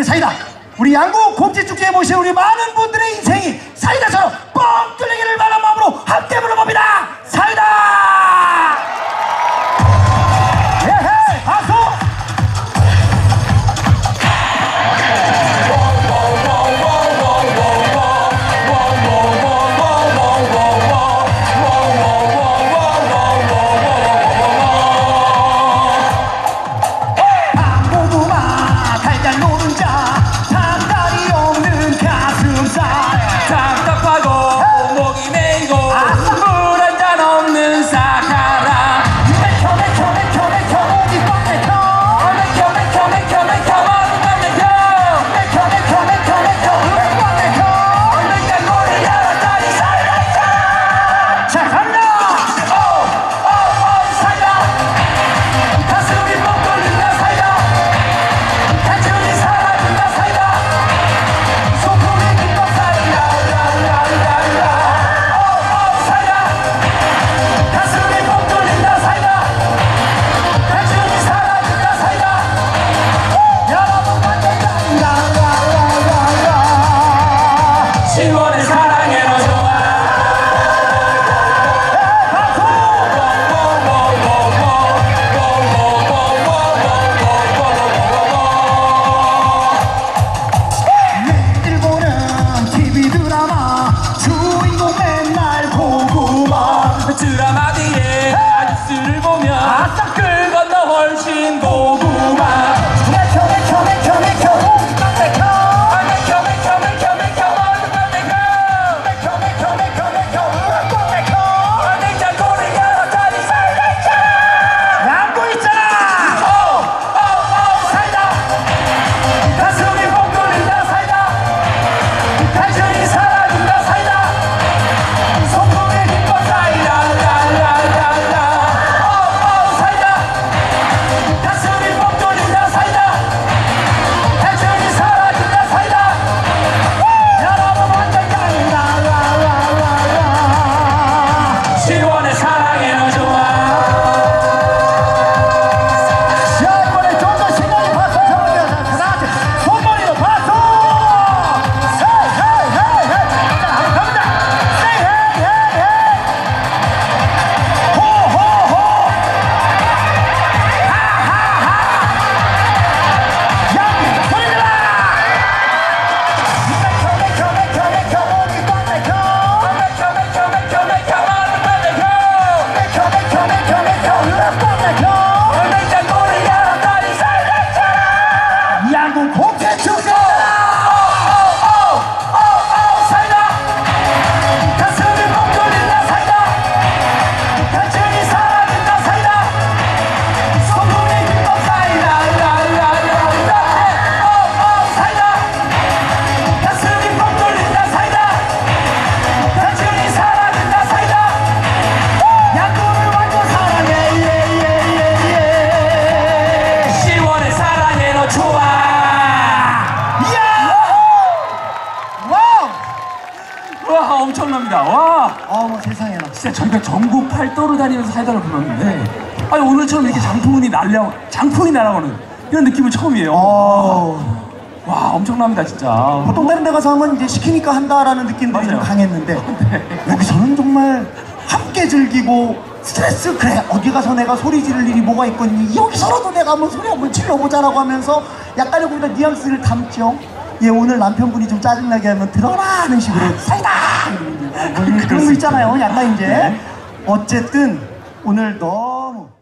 끓는 사이다. 우리 양구 곰지축제에 모신 우리 많은 분들의 인생이 사이다처럼 뻥 뚫리기를 바라는 마음으로 함께 불러봅니다. 사이다! 예헤! 박수! 드라마 뒤에 뉴스를 보면 아싸 글 건너 훨씬 고구마 맥혀 맥혀 맥혀 맥혀 오기만 맥혀 맥혀 맥혀 맥혀 맥혀 오기만 맥혀 맥혀 맥혀 맥혀 맥혀 오기만 맥혀 냉장고를 열었더니 사이다 양구 있잖아! 사이다 가슴이 뻥 뚫린다 사이다 단순히 사라진다 사이다 소풍의 기껏 사이다 양구 곰지축제! 와 엄청납니다. 와 어머 세상에나. 진짜 저희가 전국 팔도로 다니면서 사이다를 불렀는데 아니 오늘처럼 이렇게 장풍이 날아오는 이런 느낌은 처음이에요. 와 엄청납니다 진짜. 보통 다른 데 가서 하면 이제 시키니까 한다라는 느낌들이 좀 강했는데 여기서는 정말 함께 즐기고 스트레스 그래 어디 가서 내가 소리 지를 일이 뭐가 있겠니 여기서라도 내가 한번 소리 한번 질러보자라고 하면서 약간의 거기다 뉘앙스를 담죠. 예 오늘 남편분이 좀 짜증나게 하면 들어라 하는 식으로 사이다 그런 거 있잖아요. 약간 이제 어쨌든 오늘 너무